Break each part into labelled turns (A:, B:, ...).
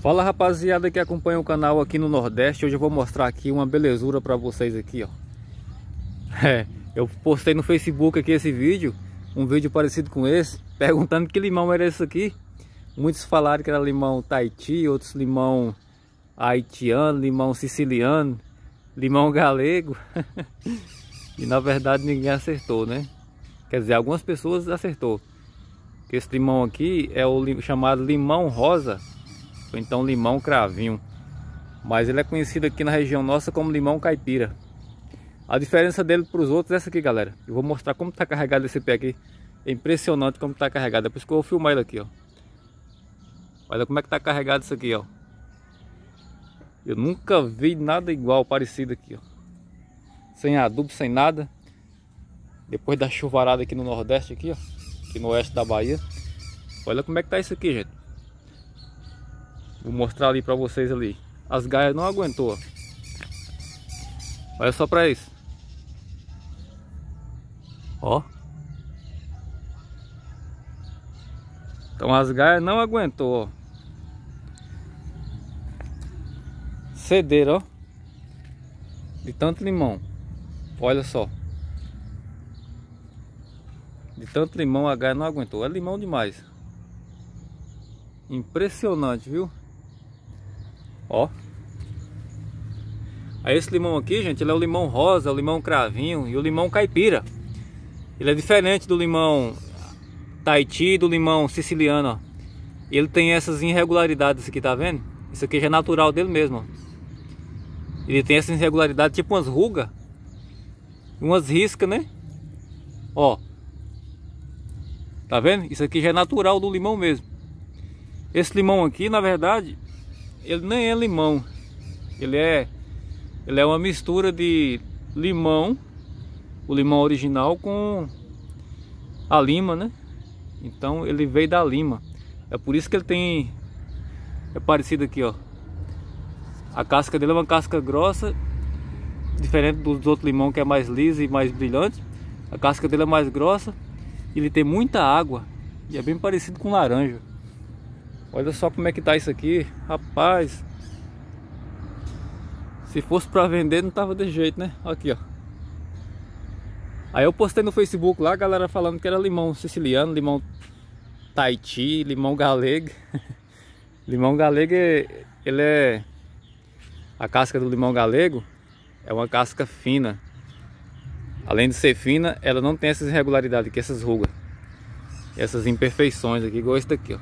A: Fala rapaziada que acompanha o canal aqui no Nordeste. Hoje eu vou mostrar aqui uma belezura pra vocês aqui, ó. Eu postei no Facebook aqui esse vídeo, um vídeo parecido com esse, perguntando que limão era esse aqui. Muitos falaram que era limão Tahiti, outros limão haitiano, limão siciliano, limão galego. E na verdade ninguém acertou, né? Quer dizer, algumas pessoas acertou. Que esse limão aqui é o chamado limão rosa, ou então limão cravinho. Mas ele é conhecido aqui na região nossa como limão caipira. A diferença dele para os outros é essa aqui, galera. Eu vou mostrar como está carregado esse pé aqui. É impressionante como está carregado. É por isso que eu vou filmar ele aqui, ó. Olha como é que está carregado isso aqui, ó. Eu nunca vi nada igual, parecido aqui, ó. Sem adubo, sem nada. Depois da chuvarada aqui no Nordeste, aqui, ó. Aqui no oeste da Bahia. Olha como é que tá isso aqui, gente. Vou mostrar ali pra vocês ali. As gaias não aguentou, ó. Olha só pra isso. Ó. Então as gaias não aguentou, ó. Cederam, ó. De tanto limão. Olha só. De tanto limão a gaia não aguentou. É limão demais. Impressionante, viu? Ó. Aí esse limão aqui, gente, ele é o limão rosa, o limão cravinho e o limão caipira. Ele é diferente do limão Tahiti e do limão siciliano, ó. Ele tem essas irregularidades aqui, tá vendo? Isso aqui já é natural dele mesmo, ó. Ele tem essa irregularidade, tipo umas rugas, umas riscas, né? Ó. Tá vendo? Isso aqui já é natural do limão mesmo. Esse limão aqui, na verdade, ele nem é limão. Ele é uma mistura de limão, o limão original, com a lima, né? Então ele veio da lima. É por isso que ele tem... É parecido aqui, ó. A casca dele é uma casca grossa, diferente dos outros limão que é mais lisa e mais brilhante. A casca dele é mais grossa. Ele tem muita água e é bem parecido com laranja. Olha só como é que tá isso aqui, rapaz. Se fosse pra vender não tava desse jeito, né? Aqui, ó. Aí eu postei no Facebook lá, a galera falando que era limão siciliano, limão Tahiti, limão galego. Limão galego, ele é... A casca do limão galego é uma casca fina. Além de ser fina, ela não tem essas irregularidades aqui, essas rugas, essas imperfeições aqui, igual esse daqui, ó.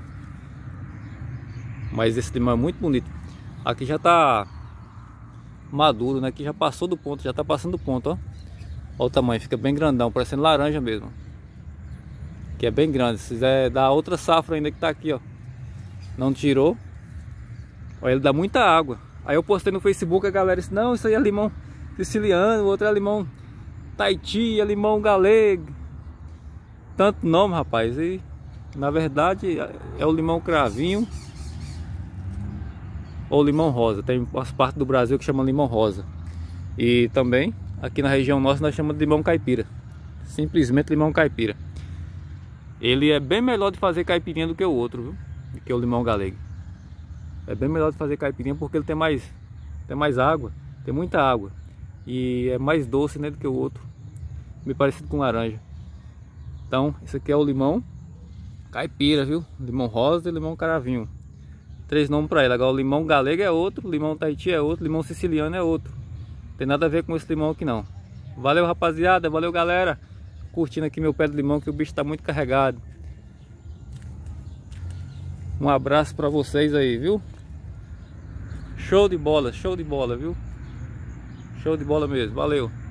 A: Mas esse limão é muito bonito. Aqui já tá maduro, né? Aqui já passou do ponto, já tá passando do ponto, ó. Olha o tamanho, fica bem grandão, parecendo laranja mesmo. Que é bem grande. Se quiser dar outra safra ainda que tá aqui, ó. Não tirou. Olha, ele dá muita água. Aí eu postei no Facebook, a galera disse: não, isso aí é limão siciliano, o outro é limão Tahiti, é limão galego. Tanto nome, rapaz. E na verdade é o limão cravinho ou limão rosa. Tem as partes do Brasil que chama limão rosa. E também aqui na região nossa nós chamamos de limão caipira. Simplesmente limão caipira. Ele é bem melhor de fazer caipirinha do que o outro, viu? Do que o limão galego. É bem melhor de fazer caipirinha porque ele tem mais água, tem muita água. E é mais doce, né, do que o outro. Meio parecido com laranja. Então, esse aqui é o limão caipira, viu? Limão rosa e limão cravinho. 3 nomes para ele. Agora o limão galego é outro, limão Tahiti é outro, limão siciliano é outro. Não tem nada a ver com esse limão aqui não. Valeu, rapaziada, valeu, galera. Curtindo aqui meu pé de limão, que o bicho está muito carregado. Um abraço para vocês aí, viu? Show de bola, viu? Show de bola mesmo, valeu.